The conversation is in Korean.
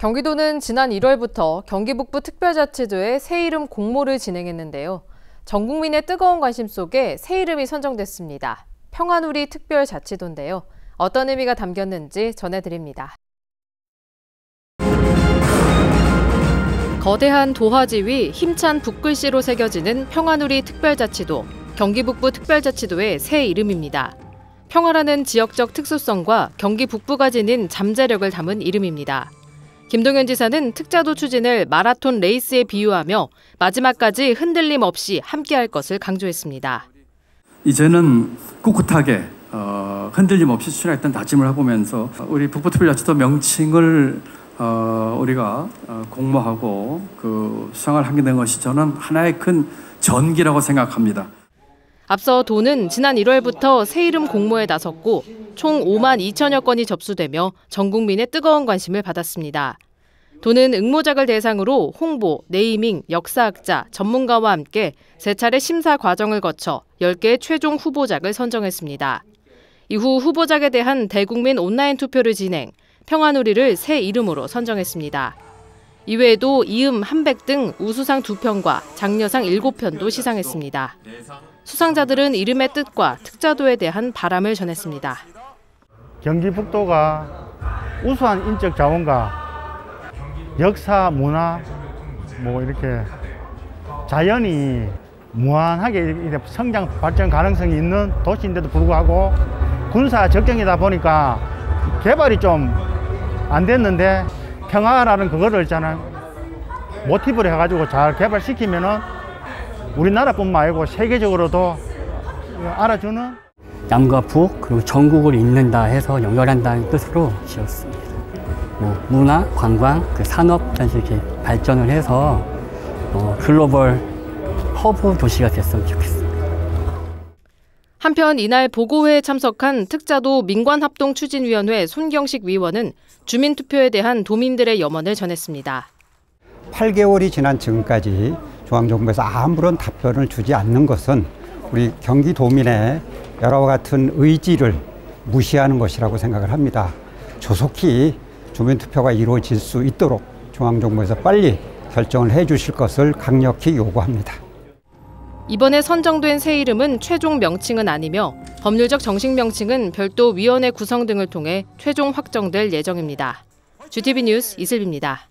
경기도는 지난 1월부터 경기 북부 특별자치도에 새 이름 공모를 진행했는데요. 전 국민의 뜨거운 관심 속에 새 이름이 선정됐습니다. 평안우리 특별자치도인데요. 어떤 의미가 담겼는지 전해드립니다. 거대한 도화지 위 힘찬 붓글씨로 새겨지는 평안우리 특별자치도, 경기 북부 특별자치도의 새 이름입니다. 평화라는 지역적 특수성과 경기 북부가 지닌 잠재력을 담은 이름입니다. 김동연 지사는 특자도 추진을 마라톤 레이스에 비유하며 마지막까지 흔들림 없이 함께할 것을 강조했습니다. 이제는 꿋꿋하게 흔들림 없이 추진하겠다는 다짐을 해보면서 우리 북부특별자치도 명칭을 우리가 공모하고 수상을 하게 된 것이 저는 하나의 큰 전기라고 생각합니다. 앞서 도는 지난 1월부터 새 이름 공모에 나섰고 총 5만 2천여 건이 접수되며 전 국민의 뜨거운 관심을 받았습니다. 도는 응모작을 대상으로 홍보, 네이밍, 역사학자, 전문가와 함께 3차례 심사 과정을 거쳐 10개의 최종 후보작을 선정했습니다. 이후 후보작에 대한 대국민 온라인 투표를 진행, 평안우리를 새 이름으로 선정했습니다. 이외에도 이음, 한백 등 우수상 2편과 장려상 7편도 시상했습니다. 수상자들은 이름의 뜻과 특자도에 대한 바람을 전했습니다. 경기 북도가 우수한 인적 자원과 역사, 문화, 이렇게 자연이 무한하게 성장, 발전 가능성이 있는 도시인데도 불구하고 군사 적경이다 보니까 개발이 좀 안 됐는데 평화라는 그거를 있잖아요. 모티브를 해가지고 잘 개발시키면은 우리나라뿐만 아니고 세계적으로도 알아주는 남과 북 그리고 전국을 잇는다 해서 연결한다는 뜻으로 지었습니다. 문화, 관광, 산업 전시 이렇게 발전을 해서 글로벌 허브 도시가 됐으면 좋겠습니다. 한편 이날 보고회에 참석한 특자도 민관합동추진위원회 손경식 위원은 주민투표에 대한 도민들의 염원을 전했습니다. 8개월이 지난 지금까지 중앙정부에서 아무런 답변을 주지 않는 것은 우리 경기도민의 여러 같은 의지를 무시하는 것이라고 생각을 합니다. 조속히 주민투표가 이루어질 수 있도록 중앙정부에서 빨리 결정을 해 주실 것을 강력히 요구합니다. 이번에 선정된 새 이름은 최종 명칭은 아니며 법률적 정식 명칭은 별도 위원회 구성 등을 통해 최종 확정될 예정입니다. GTV 뉴스 이슬비입니다.